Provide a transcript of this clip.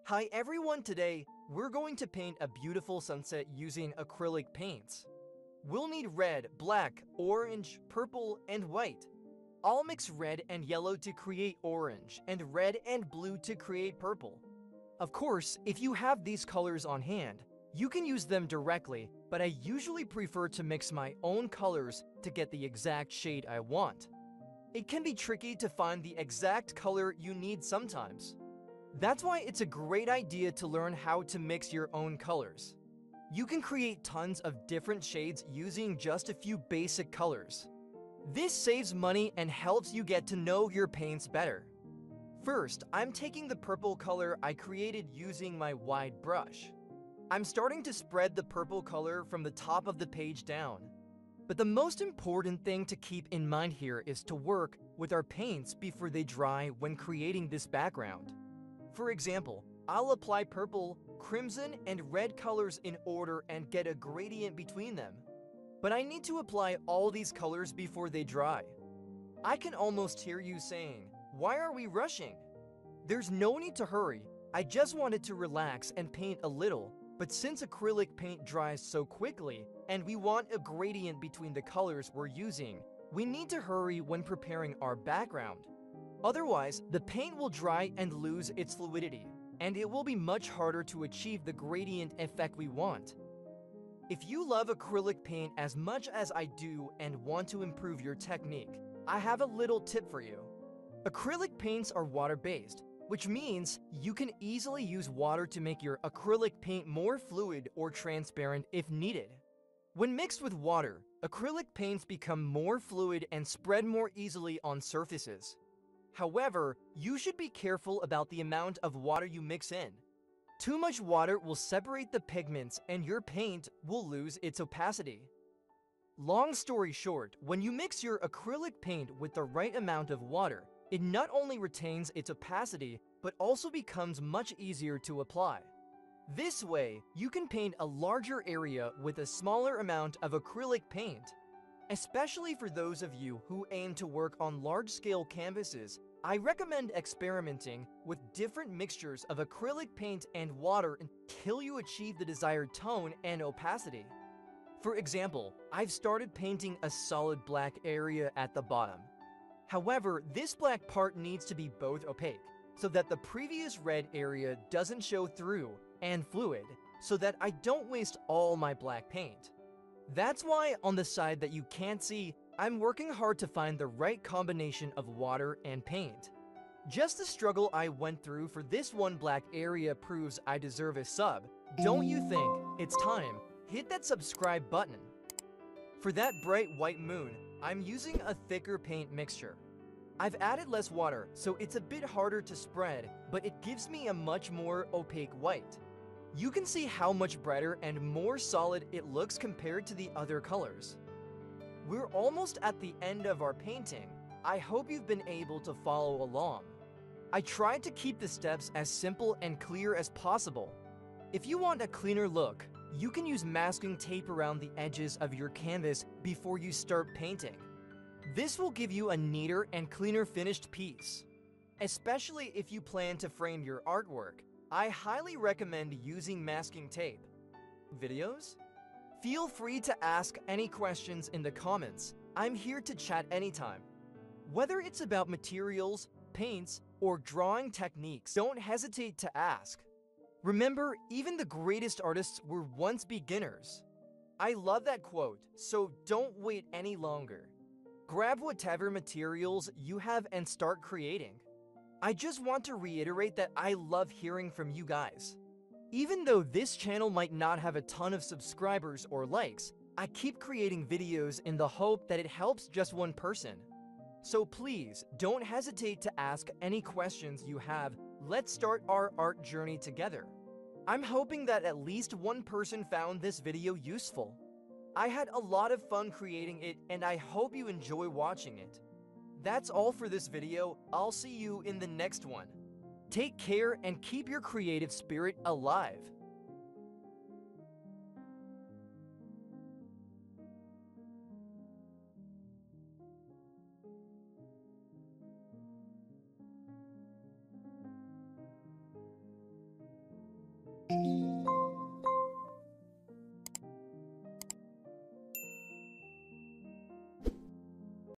Hi everyone, today we're going to paint a beautiful sunset using acrylic paints. We'll need red, black, orange, purple, and white. I'll mix red and yellow to create orange and red and blue to create purple. Of course, if you have these colors on hand, you can use them directly, but I usually prefer to mix my own colors to get the exact shade I want. It can be tricky to find the exact color you need sometimes. That's why it's a great idea to learn how to mix your own colors. You can create tons of different shades using just a few basic colors. This saves money and helps you get to know your paints better. First, I'm taking the purple color I created using my wide brush. I'm starting to spread the purple color from the top of the page down. But the most important thing to keep in mind here is to work with our paints before they dry when creating this background. For example, I'll apply purple, crimson, and red colors in order and get a gradient between them. But I need to apply all these colors before they dry. I can almost hear you saying, "Why are we rushing?" There's no need to hurry. I just wanted to relax and paint a little, but since acrylic paint dries so quickly, and we want a gradient between the colors we're using, we need to hurry when preparing our background. Otherwise, the paint will dry and lose its fluidity, and it will be much harder to achieve the gradient effect we want. If you love acrylic paint as much as I do and want to improve your technique, I have a little tip for you. Acrylic paints are water-based, which means you can easily use water to make your acrylic paint more fluid or transparent if needed. When mixed with water, acrylic paints become more fluid and spread more easily on surfaces. However, you should be careful about the amount of water you mix in. Too much water will separate the pigments and your paint will lose its opacity. Long story short, when you mix your acrylic paint with the right amount of water, it not only retains its opacity, but also becomes much easier to apply. This way, you can paint a larger area with a smaller amount of acrylic paint. Especially for those of you who aim to work on large-scale canvases, I recommend experimenting with different mixtures of acrylic paint and water until you achieve the desired tone and opacity. For example, I've started painting a solid black area at the bottom. However, this black part needs to be both opaque, so that the previous red area doesn't show through, and fluid, so that I don't waste all my black paint. That's why on the side that you can't see, I'm working hard to find the right combination of water and paint. Just the struggle I went through for this one black area proves I deserve a sub. Don't you think? It's time. Hit that subscribe button. For that bright white moon, I'm using a thicker paint mixture. I've added less water, so it's a bit harder to spread, but it gives me a much more opaque white. You can see how much brighter and more solid it looks compared to the other colors. We're almost at the end of our painting. I hope you've been able to follow along. I tried to keep the steps as simple and clear as possible. If you want a cleaner look, you can use masking tape around the edges of your canvas before you start painting. This will give you a neater and cleaner finished piece. Especially if you plan to frame your artwork, I highly recommend using masking tape. Videos? Feel free to ask any questions in the comments. I'm here to chat anytime. Whether it's about materials, paints, or drawing techniques, don't hesitate to ask. Remember, even the greatest artists were once beginners. I love that quote, so don't wait any longer. Grab whatever materials you have and start creating. I just want to reiterate that I love hearing from you guys. Even though this channel might not have a ton of subscribers or likes, I keep creating videos in the hope that it helps just one person. So please, don't hesitate to ask any questions you have. Let's start our art journey together. I'm hoping that at least one person found this video useful. I had a lot of fun creating it, and I hope you enjoy watching it. That's all for this video. I'll see you in the next one. Take care and keep your creative spirit alive.